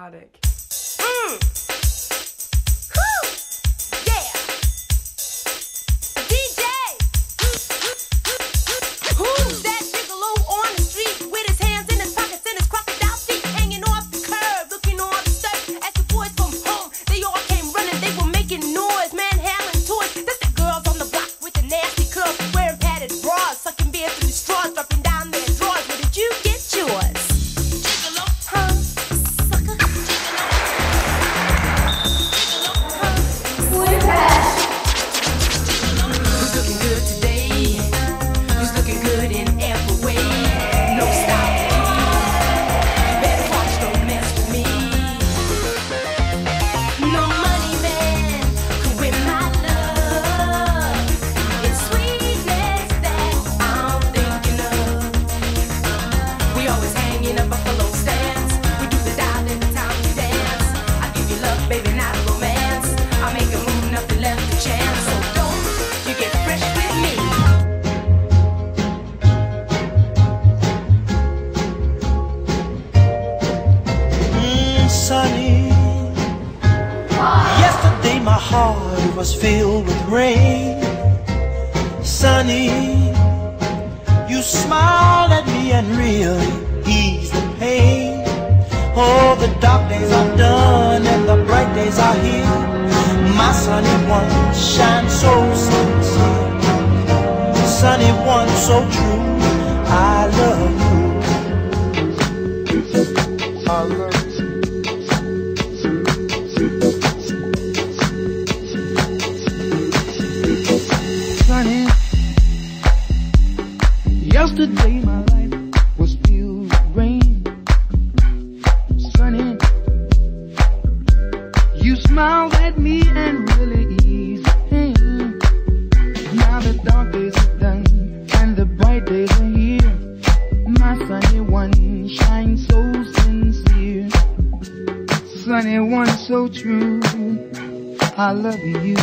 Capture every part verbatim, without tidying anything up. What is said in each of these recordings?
chaotic. Mm. Woo! Yeah! D J! Who's that gigolo on the street with his hands in his pockets and his crocodile feet hanging off the curb, looking all absurd? As the boys from home, they all came running, they were making noise, manhandling toys. That's the girls on the block with the nasty curls, wearing padded bras, sucking beer through straws, dropping down their drawers. Where did you get yours? Gigolo, huh? Sucker, gigolo. Gigolo, huh? We're back. Who's looking good today? Who's looking good in every way? No stopping. You better watch, don't mess with me. No money man could win my love. It's sweetness that I'm thinking of. We always hang in a buffalo stance. We do the dial every time we dance. I give you love, baby, not romance. I make a move, nothing left to chance. So don't you get fresh with me. Mm, sunny. Yesterday my heart was filled with rain. Sunny, you smiled at me and really eased the pain. Oh, the dark days are done and the bright days are here. My sunny one shines so sincere. Sunny one so true, I love you. I love you. Sunny, yesterday my life was filled with rain. Sunny, you smiled at me and really eased the pain. Now the dark days are done and the bright days are here. My sunny one shines so sincere. Sunny one so true, I love you.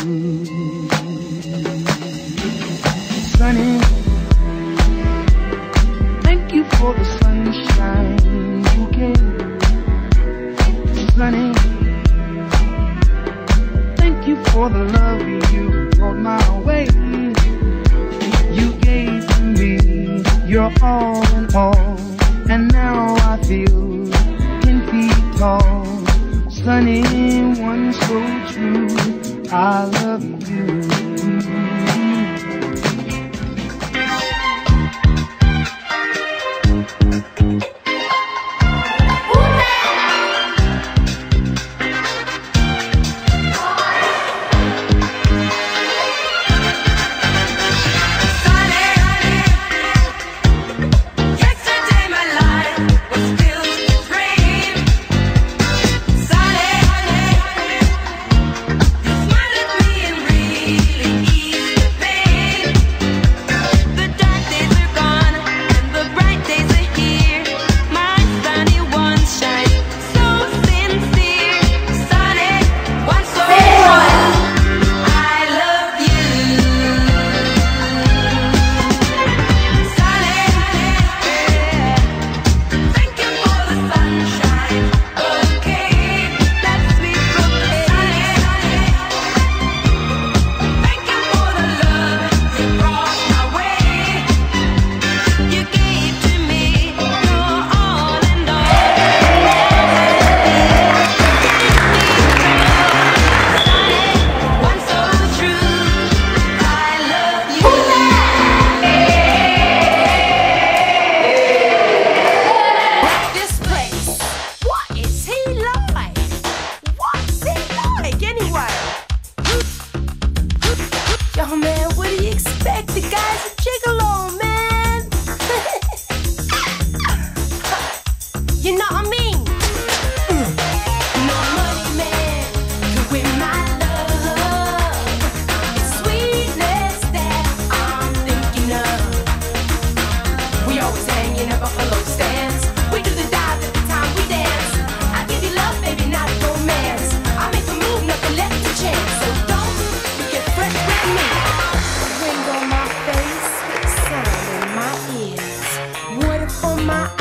Sunny, thank you for the sunshine you gave. Sunny, thank you for the love you brought my way. You gave to me your all in all, and now I feel ten feet tall. Sunny, one so true, I love you. Yo, man, what do you expect? The guy's a gigolo, man. You know what I mean? Mm. No money, man, can win my love. It's sweetness that I'm thinking of. We always hang in a buffalo stance. We do the dive every time we dance. I give you love, baby, not romance. I make a move, nothing left to chance. So don't you get fresh with me. Wind on my face, sound in my ears, water for my eyes.